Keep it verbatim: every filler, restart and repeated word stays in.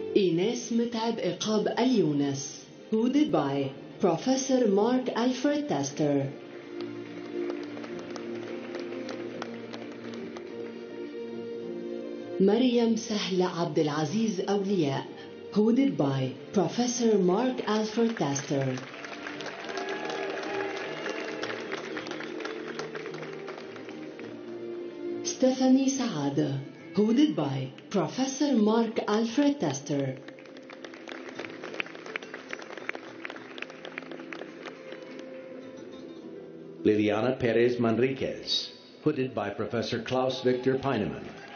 إيناس متعب إقاب اليونس. Hooded by Professor Mark Alfred Tester. مريم سهل عبد العزيز أولياء. Hooded by Professor Mark Alfred Tester. Stephanie Saada. Hooded by Professor Mark Alfred Tester. Liliana Perez Manriquez. Hooded by Professor Klaus Victor Peinemann.